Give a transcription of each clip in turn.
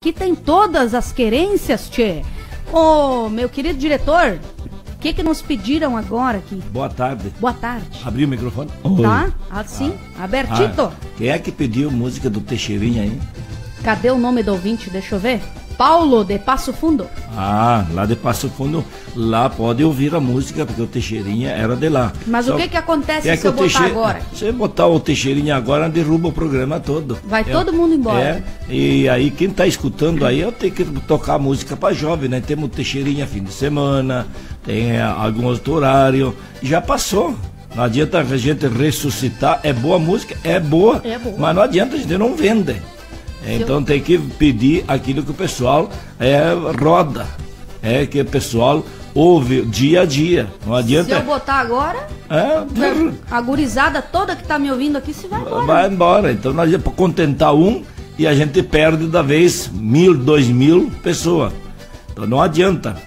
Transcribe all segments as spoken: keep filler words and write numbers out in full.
que tem todas as querências, tchê. Ô, meu querido diretor, o que que nos pediram agora aqui? Boa tarde. Boa tarde. Abriu o microfone? Tá? Assim, ah. abertito. Ah, quem é que pediu música do Teixeirinha aí? Cadê o nome do ouvinte? Deixa eu ver. Paulo, de Passo Fundo. Ah, lá de Passo Fundo, lá pode ouvir a música, porque o Teixeirinha era de lá. Mas Só o que que acontece é se que eu botar Teixe... agora? Se eu botar o Teixeirinha agora, derruba o programa todo. Vai é, todo mundo embora. É, e aí quem tá escutando aí, eu tenho que tocar música pra jovem, né? Temos o Teixeirinha fim de semana, tem é, algum outro horário, já passou. Não adianta a gente ressuscitar, é boa música, é boa, é boa. Mas não adianta, a gente não vende. Então tem que pedir aquilo que o pessoal é, roda, é que o pessoal ouve dia a dia. Não adianta. Se eu botar agora, é, a gurizada toda que está me ouvindo aqui se vai embora. Vai embora. Então não adianta contentar um e a gente perde da vez mil, dois mil pessoas. Então não adianta.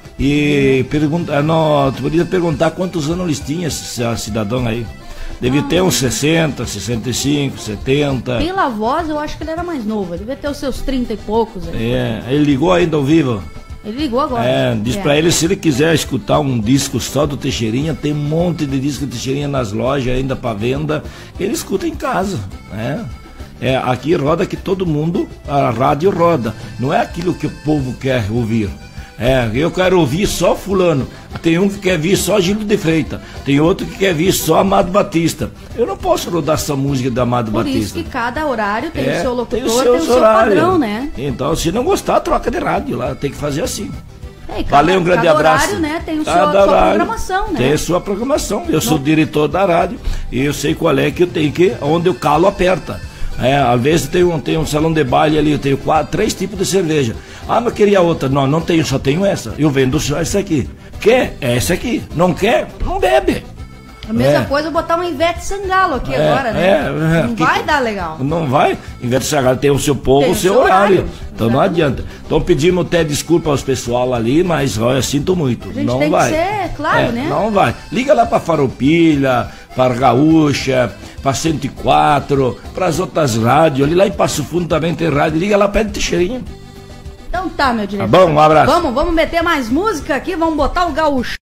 E uhum. pergunta, não, tu podia perguntar quantos anos eles tinham esse cidadão aí. Devia ah, ter uns sessenta, sessenta e cinco, setenta. Pela voz, eu acho que ele era mais novo. Ele devia ter os seus trinta e poucos. Aí. É, ele ligou ainda ao vivo. Ele ligou agora. É, diz é. pra ele, se ele quiser escutar um disco só do Teixeirinha, tem um monte de disco do Teixeirinha nas lojas ainda pra venda. Ele escuta em casa, né? É, aqui roda que todo mundo, a rádio roda. Não é aquilo que o povo quer ouvir. É, eu quero ouvir só fulano. Tem um que quer ouvir só Gildo de Freitas. Tem outro que quer ouvir só Amado Batista. Eu não posso rodar essa música da Amado Por Batista. Por isso que cada horário tem é, o seu locutor, tem o seu, tem o seu padrão, né? Então, se não gostar, troca de rádio lá. Tem que fazer assim. É, cada, Valeu, um grande cada abraço. Horário, né, tem o seu, cada a sua horário, programação, né? Tem a sua programação. Eu não. sou diretor da rádio e eu sei qual é que eu tenho que, onde o calo aperta. É, às vezes tem um, tem um salão de baile ali, eu tenho quatro, três tipos de cerveja. Ah, mas queria outra. Não, não tenho, só tenho essa. Eu vendo só essa aqui. Quer? É essa aqui. Não quer? Não bebe. A mesma é. coisa eu botar uma Ivete Sangalo aqui é, agora, né? É, é, não que, vai dar legal. Não vai. Ivete Sangalo tem o seu povo, tem o seu horário. horário. Então Exatamente. Não adianta. Então pedimos até desculpa aos pessoal ali, mas olha, sinto muito. A gente não tem vai. que ser, claro, é, né? Não vai. Liga lá pra Farroupilha, para Gaúcha, para cento e quatro, para as outras rádios. Ali lá em Passo Fundo também tem rádio. Liga lá perto de Teixeirinha. Então tá, meu diretor. Tá bom, um abraço. Vamos, vamos meter mais música aqui, vamos botar o gaúcho.